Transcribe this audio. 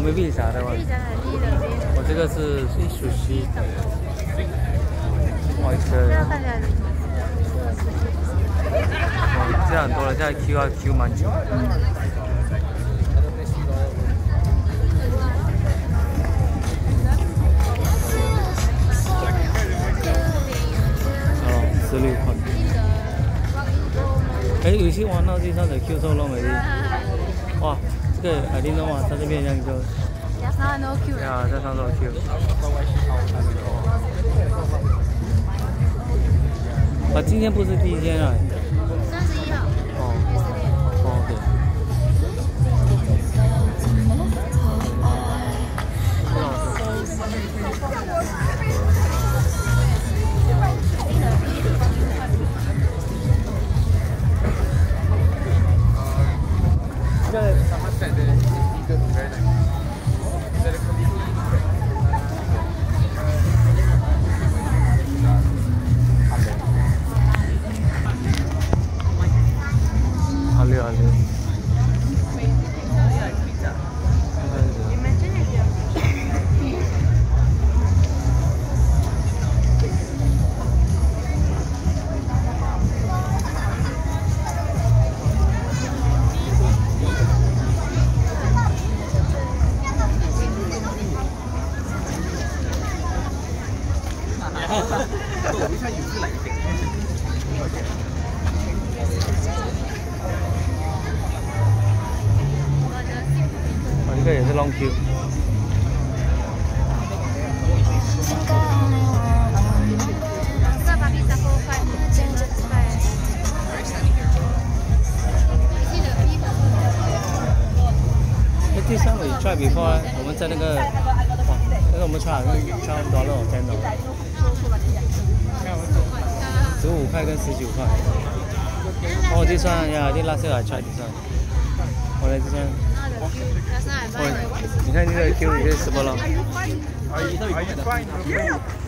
maybe 啥的话？我这个是属西的。哇，这个看起来。哦，现在很多了，现在 Q 蛮久。16块。哎，有些玩到地上的 Q 收了没的？哇，这个I didn't know啊，它这边这样就。呀，在上头 Q。啊，今天不是第一天啊。 31号。 哦。OK。这个也是 long Q。第三位 try before 我们在那个我们 try $10 or $10。15块跟19块。哦，this one yeah, I think last year I tried this one. 后来this one。你看这个 Q 也是10%了。